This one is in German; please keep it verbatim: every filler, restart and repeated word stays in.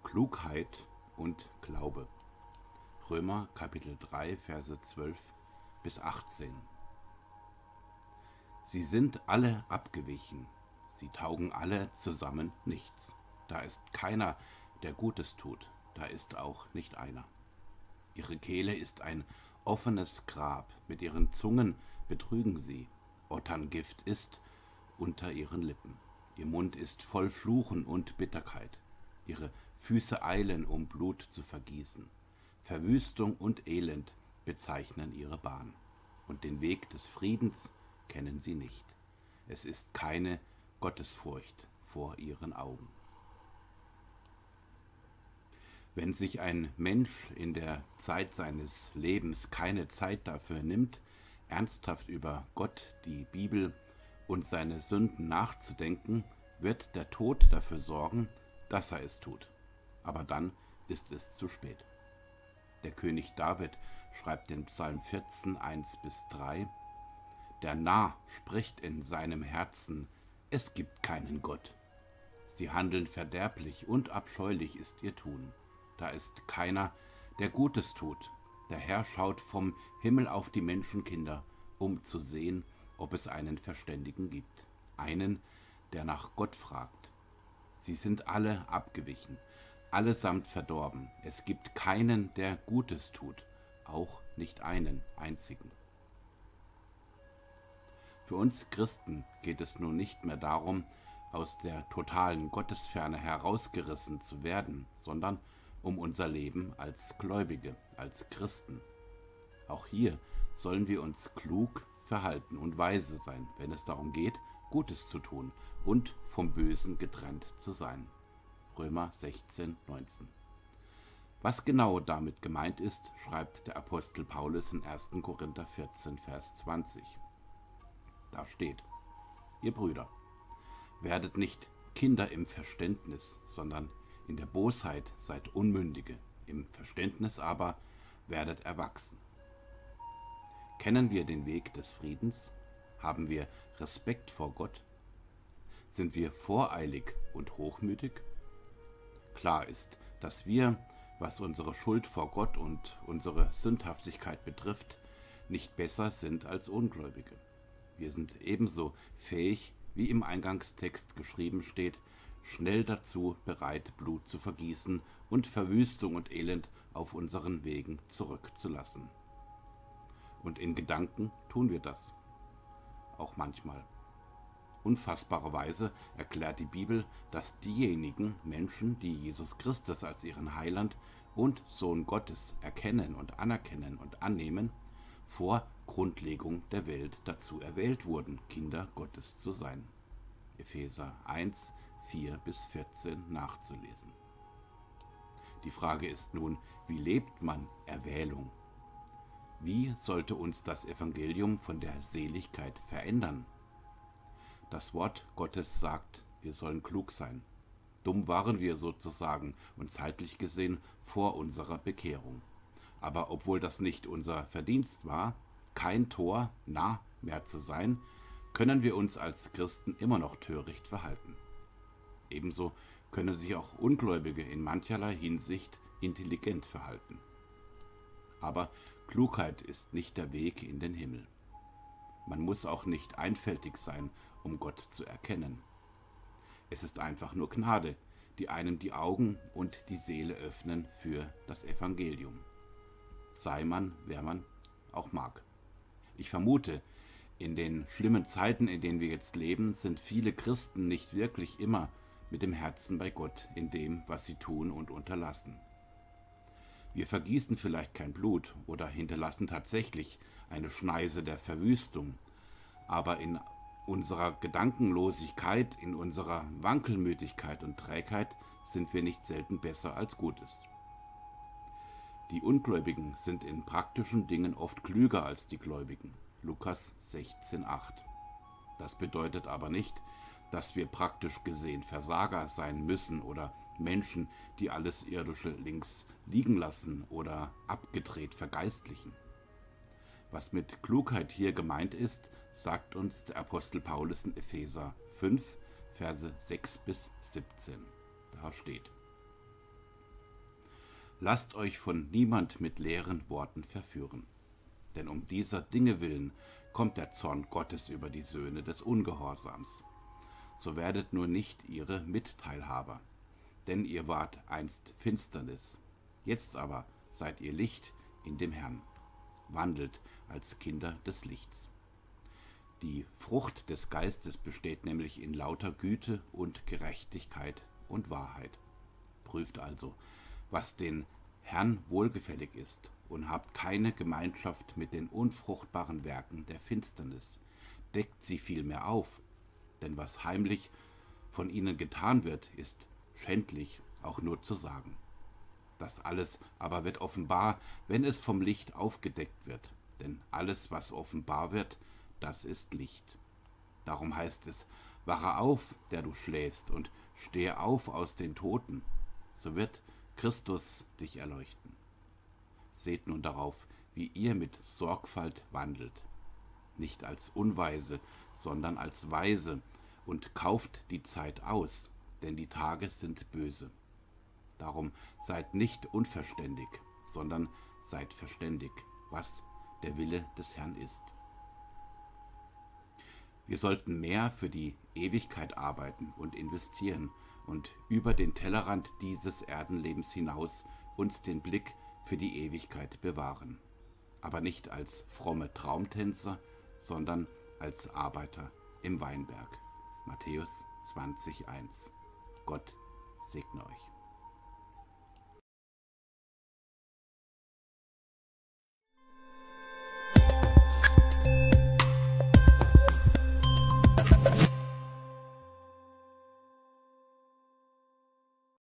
Klugheit und Glaube. Römer Kapitel drei, Verse zwölf bis achtzehn. Sie sind alle abgewichen, sie taugen alle zusammen nichts. Da ist keiner, der Gutes tut, da ist auch nicht einer. Ihre Kehle ist ein offenes Grab, mit ihren Zungen betrügen sie. Otterngift ist unter ihren Lippen. Ihr Mund ist voll Fluchen und Bitterkeit. Ihre Füße eilen, um Blut zu vergießen. Verwüstung und Elend bezeichnen ihre Bahn. Und den Weg des Friedens kennen sie nicht. Es ist keine Gottesfurcht vor ihren Augen. Wenn sich ein Mensch in der Zeit seines Lebens keine Zeit dafür nimmt, ernsthaft über Gott, die Bibel und seine Sünden nachzudenken, wird der Tod dafür sorgen, dass er es tut. Aber dann ist es zu spät. Der König David schreibt in Psalm vierzehn, eins bis drei: Der Narr spricht in seinem Herzen, es gibt keinen Gott. Sie handeln verderblich und abscheulich ist ihr Tun. Da ist keiner, der Gutes tut. Der Herr schaut vom Himmel auf die Menschenkinder, um zu sehen, ob es einen Verständigen gibt. Einen, der nach Gott fragt. Sie sind alle abgewichen, allesamt verdorben. Es gibt keinen, der Gutes tut, auch nicht einen einzigen. Für uns Christen geht es nun nicht mehr darum, aus der totalen Gottesferne herausgerissen zu werden, sondern um unser Leben als Gläubige, als Christen. Auch hier sollen wir uns klug verhalten und weise sein, wenn es darum geht, Gutes zu tun und vom Bösen getrennt zu sein. Römer sechzehn, neunzehn. Was genau damit gemeint ist, schreibt der Apostel Paulus in ersten Korinther vierzehn, Vers zwanzig. Da steht: Ihr Brüder, werdet nicht Kinder im Verständnis, sondern in der Bosheit seid Unmündige, im Verständnis aber werdet erwachsen. Kennen wir den Weg des Friedens? Haben wir Respekt vor Gott? Sind wir voreilig und hochmütig? Klar ist, dass wir, was unsere Schuld vor Gott und unsere Sündhaftigkeit betrifft, nicht besser sind als Ungläubige. Wir sind ebenso fähig, wie im Eingangstext geschrieben steht, schnell dazu bereit, Blut zu vergießen und Verwüstung und Elend auf unseren Wegen zurückzulassen. Und in Gedanken tun wir das. Auch manchmal. Unfassbarerweise erklärt die Bibel, dass diejenigen Menschen, die Jesus Christus als ihren Heiland und Sohn Gottes erkennen und anerkennen und annehmen, vor Grundlegung der Welt dazu erwählt wurden, Kinder Gottes zu sein. Epheser eins, vier bis vierzehn nachzulesen. Die Frage ist nun, wie lebt man Erwählung? Wie sollte uns das Evangelium von der Seligkeit verändern? Das Wort Gottes sagt, wir sollen klug sein. Dumm waren wir sozusagen und zeitlich gesehen vor unserer Bekehrung. Aber obwohl das nicht unser Verdienst war, kein Tor, nah mehr zu sein, können wir uns als Christen immer noch töricht verhalten. Ebenso können sich auch Ungläubige in mancherlei Hinsicht intelligent verhalten. Aber Klugheit ist nicht der Weg in den Himmel. Man muss auch nicht einfältig sein, um Gott zu erkennen. Es ist einfach nur Gnade, die einem die Augen und die Seele öffnen für das Evangelium. Sei man, wer man auch mag. Ich vermute, in den schlimmen Zeiten, in denen wir jetzt leben, sind viele Christen nicht wirklich immer mit dem Herzen bei Gott in dem, was sie tun und unterlassen. Wir vergießen vielleicht kein Blut oder hinterlassen tatsächlich eine Schneise der Verwüstung, aber in unserer Gedankenlosigkeit, in unserer Wankelmütigkeit und Trägheit sind wir nicht selten besser als gut ist. Die Ungläubigen sind in praktischen Dingen oft klüger als die Gläubigen. Lukas sechzehn, acht. Das bedeutet aber nicht, dass wir praktisch gesehen Versager sein müssen oder Menschen, die alles Irdische links liegen lassen oder abgedreht vergeistlichen. Was mit Klugheit hier gemeint ist, sagt uns der Apostel Paulus in Epheser fünf, Verse sechs bis siebzehn. Da steht: Lasst euch von niemand mit leeren Worten verführen. Denn um dieser Dinge willen kommt der Zorn Gottes über die Söhne des Ungehorsams. So werdet nur nicht ihre Mitteilhaber, denn ihr wart einst Finsternis. Jetzt aber seid ihr Licht in dem Herrn. Wandelt als Kinder des Lichts. Die Frucht des Geistes besteht nämlich in lauter Güte und Gerechtigkeit und Wahrheit. Prüft also, was den Herrn wohlgefällig ist, und habt keine Gemeinschaft mit den unfruchtbaren Werken der Finsternis. Deckt sie vielmehr auf, denn was heimlich von ihnen getan wird, ist schändlich auch nur zu sagen. Das alles aber wird offenbar, wenn es vom Licht aufgedeckt wird, denn alles, was offenbar wird, das ist Licht. Darum heißt es, wache auf, der du schläfst, und stehe auf aus den Toten, so wird Christus dich erleuchten. Seht nun darauf, wie ihr mit Sorgfalt wandelt, nicht als Unweise, sondern als Weise, und kauft die Zeit aus, denn die Tage sind böse. Darum seid nicht unverständig, sondern seid verständig, was der Wille des Herrn ist. Wir sollten mehr für die Ewigkeit arbeiten und investieren und über den Tellerrand dieses Erdenlebens hinaus uns den Blick für die Ewigkeit bewahren. Aber nicht als fromme Traumtänzer, sondern als Arbeiter im Weinberg. Matthäus zwanzig, eins. Gott segne euch.